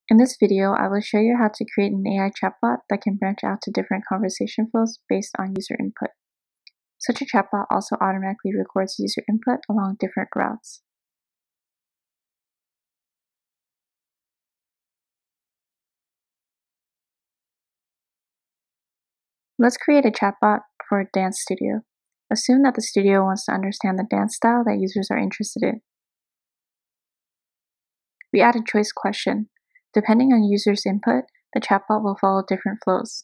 In this video, I will show you how to create an AI chatbot that can branch out to different conversation flows based on user input. Such a chatbot also automatically records user input along different routes. Let's create a chatbot for a dance studio. Assume that the studio wants to understand the dance style that users are interested in. We add a choice question. Depending on users' input, the chatbot will follow different flows.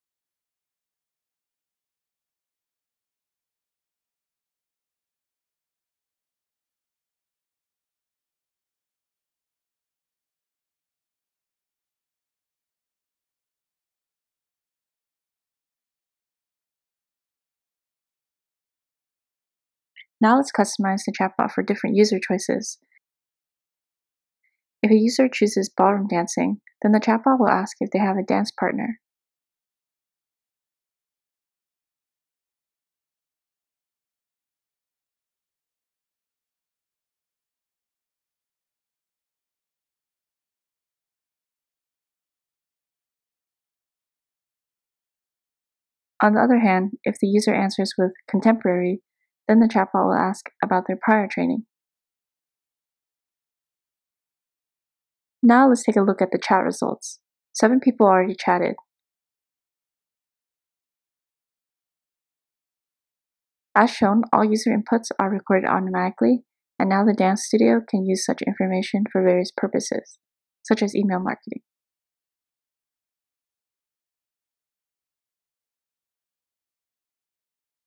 Now let's customize the chatbot for different user choices. If a user chooses ballroom dancing, then the chatbot will ask if they have a dance partner. On the other hand, if the user answers with contemporary, then the chatbot will ask about their prior training. Now let's take a look at the chat results. 7 people already chatted. As shown, all user inputs are recorded automatically, and now the dance studio can use such information for various purposes, such as email marketing.